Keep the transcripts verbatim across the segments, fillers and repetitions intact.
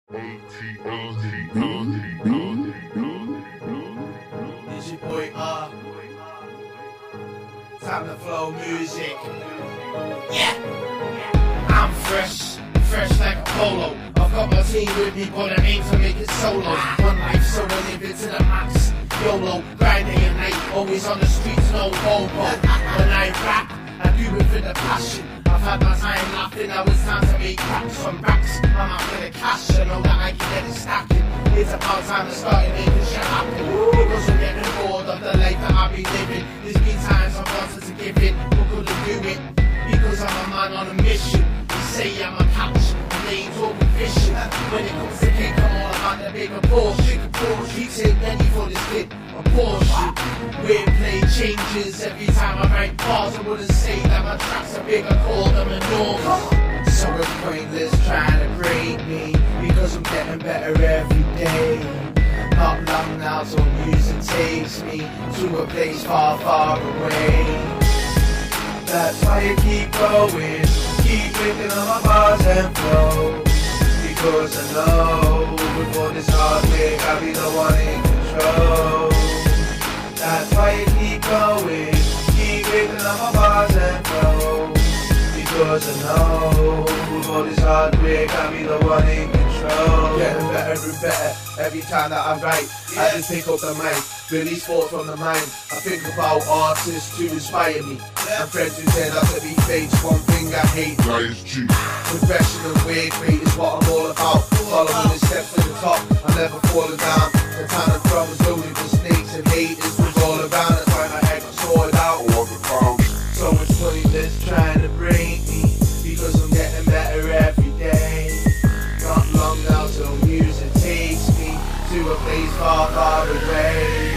It's your boy R. Time to flow music. Yeah. I'm fresh, fresh like a polo. I've got my team with me, but I aim to make it solo. One life, so I live it to the max. YOLO, grind day and night, always on the streets, no hobo. When I rap, I do it for the passion. I've had my time laughing, now it's time to make racks from racks. I'm out for the cash, I know that I can get it stacking. It's about time to start making shit happen. Because I'm getting bored of the life that I've been living. There's been times I've wanted to give it, but couldn't do it. Because I'm a man on a mission. You say I'm a catch, and they ain't talking fishing. When it comes to cake, I'm all about the bigger Porsche. Porsche, take any for this kid, a Porsche. Wordplay changes every time I write bars. I wouldn't say that my tracks are big, I call them enormous. So it's pointless trying to break me, because I'm getting better every day. Not long now till music takes me to a place far, far away. That's why I keep going, keep picking on my bars and flow. Because I know with all this hard work I'll be the one in control. That's why I keep going, keep picking on my bars and flow. Because I know with all this hard work I'll be the one in control. Getting better and better every time that I write. Yeah. I just pick up the mic, release thoughts from the mind. I think about artists to inspire me, yeah. And friends who turn out to be fakes. One thing I hate, Lions G. Professional word rate is what I'm all about. Following the steps to the top, I'm never falling down. The time of drum is loaded with snakes and haters was all around. That's why my head got sorted out. So it's pointless trying to break me, because I'm getting better every day. Not long now till music takes me to a place far, far away.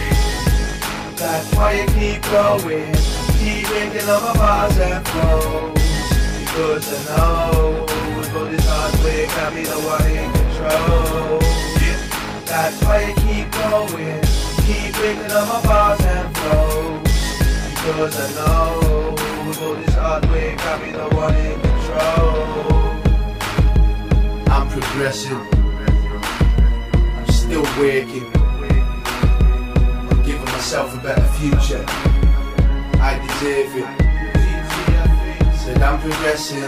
That's why I keep going, keep making all my bars and flows. Because I know with all this hard work I'll be the one in control. That's why I keep going, keep making all my bars and flows. Because I know with all this hard work I'll be the one in control. I'm progressing, I'm still working, I'm giving myself a better future. I deserve it. Said I'm progressing,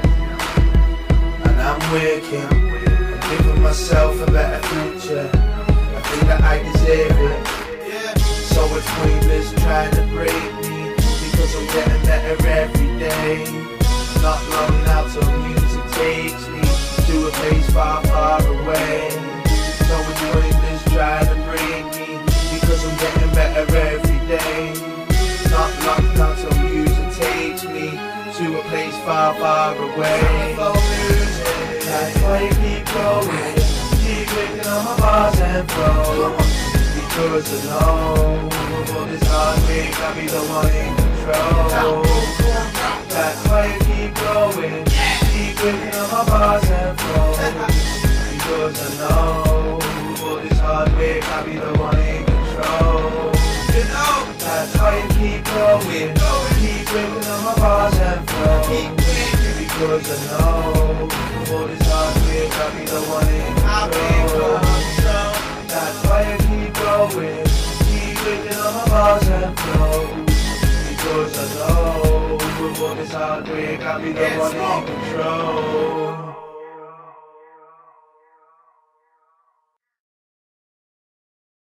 and I'm working, I'm giving myself a better future. I think that I deserve it. So it's pointless trying to break me, because I'm getting better every day. Not long now till music takes me to a place far, far away. So it's pointless trying to break me, because I'm getting better every day. Not long now till music takes me to a place far, far away. That's why I keep going, keep picking on my bars and flow. Because I know with all this hard work I'll be the one in control. That's why I keep going, keep picking on my bars and flow. Because I know with all this hard work I'll be the one in control. That's why I keep going, keep picking on my bars and flow. Because I know with all this hard work I'll be the one in control. That's why I keep going, keep picking on my bars and flow. Because I know with all this hard work I'll be the one in control.